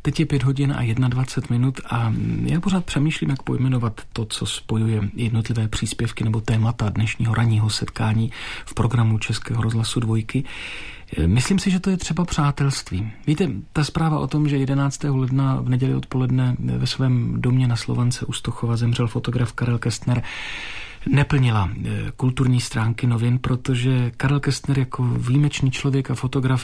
Teď je 5 hodin a 21 minut a já pořád přemýšlím, jak pojmenovat to, co spojuje jednotlivé příspěvky nebo témata dnešního ranního setkání v programu Českého rozhlasu Dvojky. Myslím si, že to je třeba přátelství. Víte, ta zpráva o tom, že 11. ledna v neděli odpoledne ve svém domě na Slovance u Stochova zemřel fotograf Karel Kestner, neplnila kulturní stránky novin, protože Karel Kestner jako výjimečný člověk a fotograf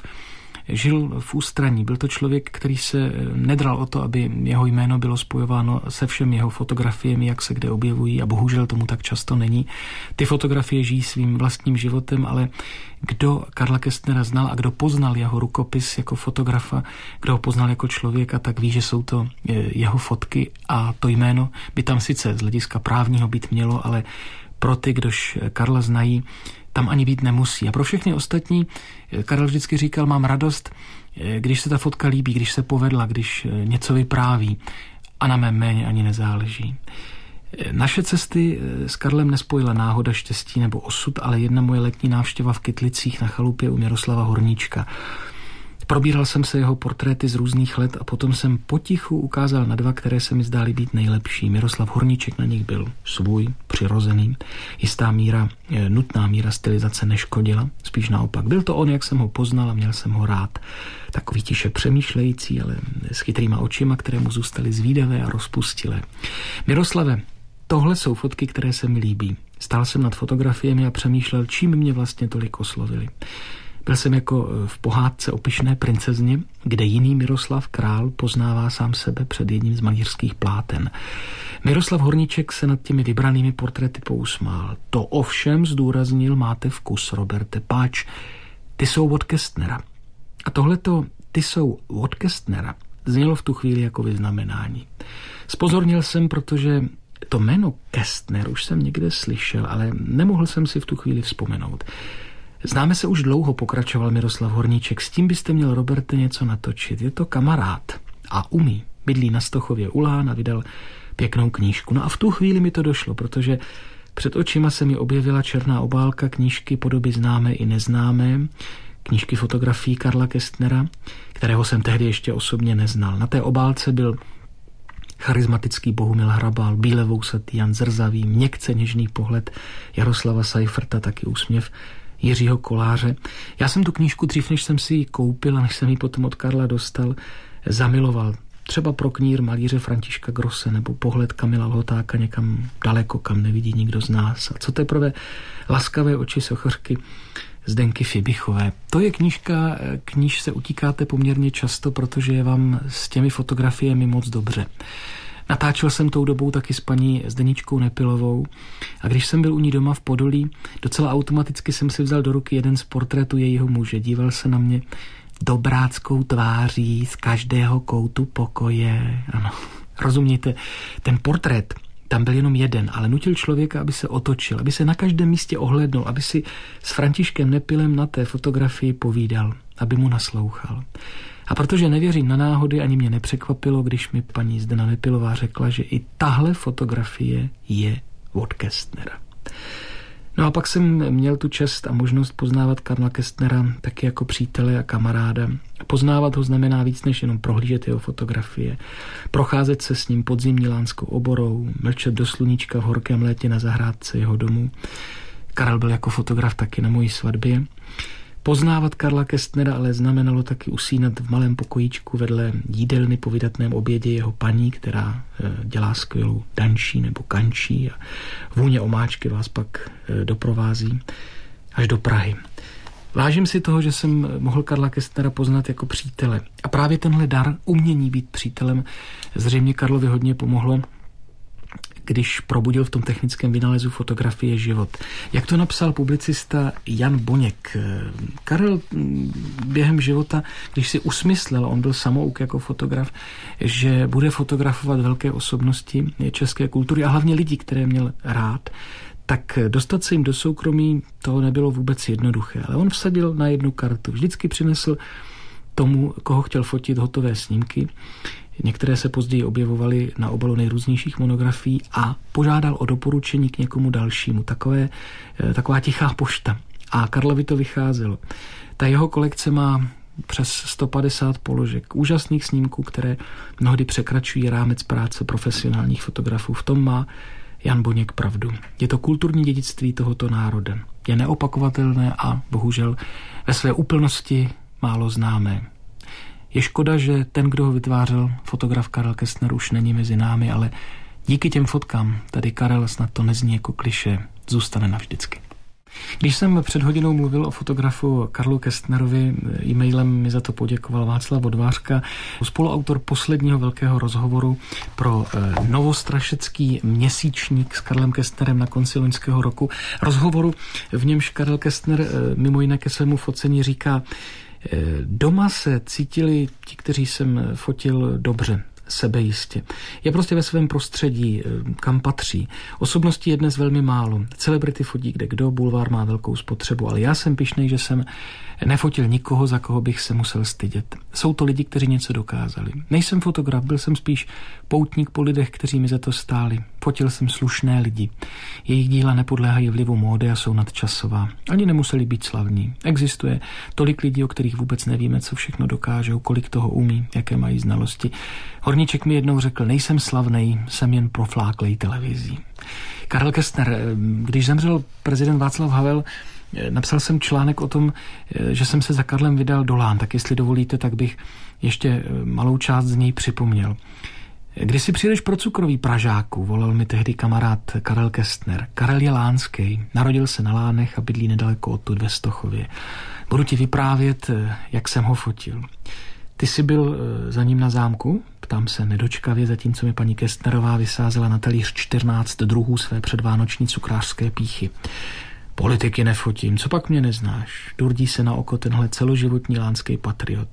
žil v ústraní. Byl to člověk, který se nedral o to, aby jeho jméno bylo spojováno se všemi jeho fotografiemi, jak se kde objevují, a bohužel tomu tak často není. Ty fotografie žijí svým vlastním životem, ale kdo Karla Kestnera znal a kdo poznal jeho rukopis jako fotografa, kdo ho poznal jako člověka, tak ví, že jsou to jeho fotky a to jméno by tam sice z hlediska právního být mělo, ale pro ty, kdož Karla znají, tam ani být nemusí. A pro všechny ostatní Karel vždycky říkal, mám radost, když se ta fotka líbí, když se povedla, když něco vypráví a na mém jméně ani nezáleží. Naše cesty s Karlem nespojila náhoda, štěstí nebo osud, ale jedna moje letní návštěva v Kytlicích na chalupě u Miroslava Horníčka. Probíral jsem se jeho portréty z různých let a potom jsem potichu ukázal na dva, které se mi zdály být nejlepší. Miroslav Horníček na nich byl svůj, přirozený. Jistá míra, nutná míra stylizace neškodila, spíš naopak. Byl to on, jak jsem ho poznal a měl jsem ho rád. Takový tiše přemýšlející, ale s chytrýma očima, které mu zůstaly zvídavé a rozpustilé. Miroslave, tohle jsou fotky, které se mi líbí. Stál jsem nad fotografiemi a přemýšlel, čím mě vlastně tolik oslovili. Byl jsem jako v pohádce o pyšné princezně, kde jiný Miroslav král poznává sám sebe před jedním z malířských pláten. Miroslav Horníček se nad těmi vybranými portréty pousmál. To ovšem, zdůraznil, máte vkus, Roberte, páč, ty jsou od Kestnera. A tohleto, ty jsou od Kestnera, znělo v tu chvíli jako vyznamenání. Spozornil jsem, protože to jméno Kestner už jsem někde slyšel, ale nemohl jsem si v tu chvíli vzpomenout. Známe se už dlouho, pokračoval Miroslav Horníček, s tím byste měl, Roberte, něco natočit. Je to kamarád a umí. Bydlí na Stochově u Lán a vydal pěknou knížku. No a v tu chvíli mi to došlo, protože před očima se mi objevila černá obálka knížky Podoby známé i neznámé, knížky fotografií Karla Kestnera, kterého jsem tehdy ještě osobně neznal. Na té obálce byl charismatický Bohumil Hrabal, bílevousatý Jan Zrzavý, měkce něžný pohled Jaroslava Seiferta, taky úsměv Jiřího Koláře. Já jsem tu knížku dřív, než jsem si ji koupil a než jsem ji potom od Karla dostal, zamiloval. Třeba pro knír malíře Františka Grosse nebo pohled Kamila Lhotáka někam daleko, kam nevidí nikdo z nás. A co teprve Laskavé oči sochařky Zdenky Fibichové. To je knížka, k níž se utíkáte poměrně často, protože je vám s těmi fotografiemi moc dobře. Natáčel jsem tou dobou taky s paní Zdeničkou Nepilovou a když jsem byl u ní doma v Podolí, docela automaticky jsem si vzal do ruky jeden z portrétů jejího muže. Díval se na mě dobráckou tváří z každého koutu pokoje. Ano, rozumějte, ten portrét, tam byl jenom jeden, ale nutil člověka, aby se otočil, aby se na každém místě ohlédnul, aby si s Františkem Nepilem na té fotografii povídal, aby mu naslouchal. A protože nevěřím na náhody, ani mě nepřekvapilo, když mi paní Zdena Nepilová řekla, že i tahle fotografie je od Kestnera. No a pak jsem měl tu čest a možnost poznávat Karla Kestnera taky jako přítele a kamaráda. Poznávat ho znamená víc než jenom prohlížet jeho fotografie, procházet se s ním podzimní lánskou oborou, mlčet do sluníčka v horkém létě na zahrádce jeho domu. Karel byl jako fotograf taky na mojí svatbě. Poznávat Karla Kestnera ale znamenalo taky usínat v malém pokojíčku vedle jídelny po vydatném obědě jeho paní, která dělá skvělou danší nebo kančí a vůně omáčky vás pak doprovází až do Prahy. Vážím si toho, že jsem mohl Karla Kestnera poznat jako přítele. A právě tenhle dar umění být přítelem zřejmě Karlovi hodně pomohlo, když probudil v tom technickém vynálezu fotografie život. Jak to napsal publicista Jan Boněk. Karel během života, když si usmyslel, on byl samouk jako fotograf, že bude fotografovat velké osobnosti české kultury a hlavně lidi, které měl rád, tak dostat se jim do soukromí, to nebylo vůbec jednoduché. Ale on vsadil na jednu kartu. Vždycky přinesl tomu, koho chtěl fotit, hotové snímky. Některé se později objevovaly na obalu nejrůznějších monografií a požádal o doporučení k někomu dalšímu. Taková tichá pošta. A Karlovi to vycházelo. Ta jeho kolekce má přes 150 položek, úžasných snímků, které mnohdy překračují rámec práce profesionálních fotografů. V tom má Jan Boněk pravdu. Je to kulturní dědictví tohoto národa. Je neopakovatelné a bohužel ve své úplnosti málo známé. Je škoda, že ten, kdo ho vytvářel, fotograf Karel Kestner, už není mezi námi, ale díky těm fotkám tady Karel, snad to nezní jako klišé, zůstane navždycky. Když jsem před hodinou mluvil o fotografu Karlu Kestnerovi, e-mailem mi za to poděkoval Václav Vodvářka, spoluautor posledního velkého rozhovoru pro Novostrašecký měsíčník s Karlem Kestnerem na konci loňského roku. Rozhovoru, v němž Karel Kestner mimo jiné ke svému focení říká: doma se cítili ti, kteří jsem fotil, dobře, sebejistě. Je prostě ve svém prostředí, kam patří. Osobností je dnes velmi málo. Celebrity fotí kde kdo, bulvár má velkou spotřebu, ale já jsem pyšnej, že jsem nefotil nikoho, za koho bych se musel stydět. Jsou to lidi, kteří něco dokázali. Nejsem fotograf, byl jsem spíš poutník po lidech, kteří mi za to stáli. Fotil jsem slušné lidi. Jejich díla nepodléhají vlivu módy a jsou nadčasová. Ani nemuseli být slavní. Existuje tolik lidí, o kterých vůbec nevíme, co všechno dokážou, kolik toho umí, jaké mají znalosti. Horníček mi jednou řekl: nejsem slavnej, jsem jen profláklej televizí. Karel Kestner, když zemřel prezident Václav Havel, napsal jsem článek o tom, že jsem se za Karlem vydal do Lán, tak jestli dovolíte, tak bych ještě malou část z něj připomněl. Když si přijdeš pro cukroví Pražáku, volal mi tehdy kamarád Karel Kestner. Karel je lánský, narodil se na Lánech a bydlí nedaleko odtud ve Stochově. Budu ti vyprávět, jak jsem ho fotil. Ty jsi byl za ním na zámku? Ptám se nedočkavě, zatímco mi paní Kestnerová vysázela na talíř 14 druhů své předvánoční cukrářské píchy. Politiky nefotím, co pak mě neznáš? Durdí se na oko tenhle celoživotní lánský patriot.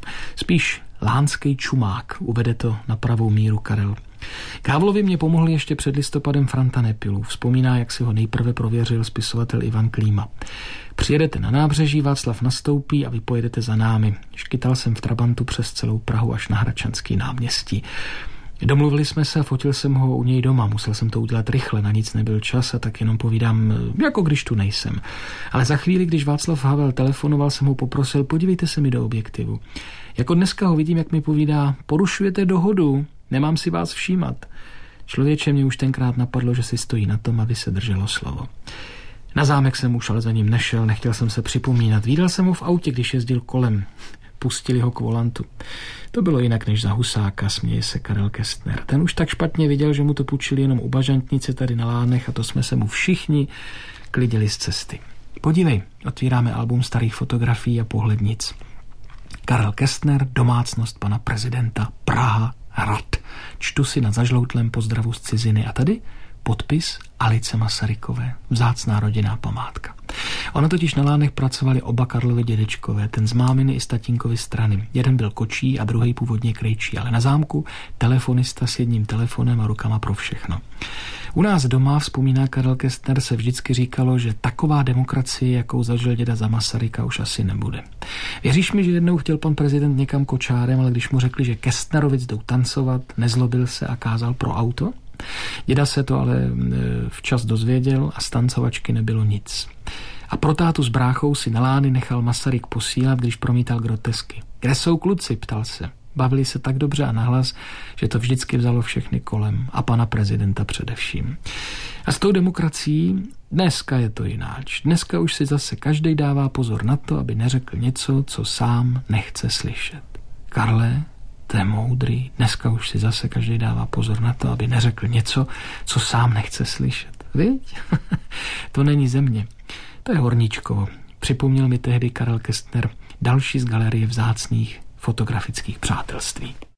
Spíš lánský čumák, uvede to na pravou míru Karel. K Havlovi mě pomohl ještě před listopadem Franta Nepilův. Vzpomíná, jak si ho nejprve prověřil spisovatel Ivan Klíma. Přijedete na nábřeží, Václav nastoupí a vy pojedete za námi. Škytal jsem v trabantu přes celou Prahu až na Hradčanský náměstí. Domluvili jsme se a fotil jsem ho u něj doma. Musel jsem to udělat rychle, na nic nebyl čas a tak jenom povídám, jako když tu nejsem. Ale za chvíli, když Václav Havel telefonoval, jsem ho poprosil: podívejte se mi do objektivu. Jako dneska ho vidím, jak mi povídá: porušujete dohodu, nemám si vás všímat. Člověče, mě už tenkrát napadlo, že si stojí na tom, aby se drželo slovo. Na zámek jsem už ale za ním nešel, nechtěl jsem se připomínat. Vídal jsem ho v autě, když jezdil kolem. Pustili ho k volantu. To bylo jinak než za Husáka, směje se Karel Kestner. Ten už tak špatně viděl, že mu to půjčili jenom u bažantnice tady na Lánech a to jsme se mu všichni klidili z cesty. Podívej, otvíráme album starých fotografií a pohlednic. Karel Kestner, domácnost pana prezidenta, Praha, Hrad. Čtu si na zažloutlém pozdravu z ciziny a tady podpis Alice Masarykové, vzácná rodinná památka. Ono totiž na Lánech pracovali oba Karlovy dědečkové, ten z máminy i z tatínkovy strany. Jeden byl kočí a druhý původně krejčí, ale na zámku telefonista s jedním telefonem a rukama pro všechno. U nás doma, vzpomíná Karel Kestner, se vždycky říkalo, že taková demokracie, jakou zažil děda za Masaryka, už asi nebude. Věříš mi, že jednou chtěl pan prezident někam kočárem, ale když mu řekli, že Kestnerovic jdou tancovat, nezlobil se a kázal pro auto? Děda se to ale včas dozvěděl a z tancovačky nebylo nic. A pro tátu s bráchou si na Lány nechal Masaryk posílat, když promítal grotesky. Kde jsou kluci, ptal se. Bavili se tak dobře a nahlas, že to vždycky vzalo všechny kolem a pana prezidenta především. A s tou demokracií dneska je to jináč. Dneska už si zase každej dává pozor na to, aby neřekl něco, co sám nechce slyšet. Karle, to je moudrý. Dneska už si zase každý dává pozor na to, aby neřekl něco, co sám nechce slyšet. Viď? To není země. To je Horníčkovo. Připomněl mi tehdy Karel Kestner další z galerie vzácných fotografických přátelství.